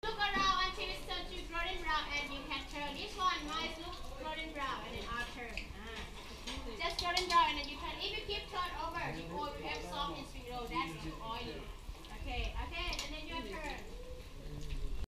Look around until it's turned to golden brown and you can throw this one. My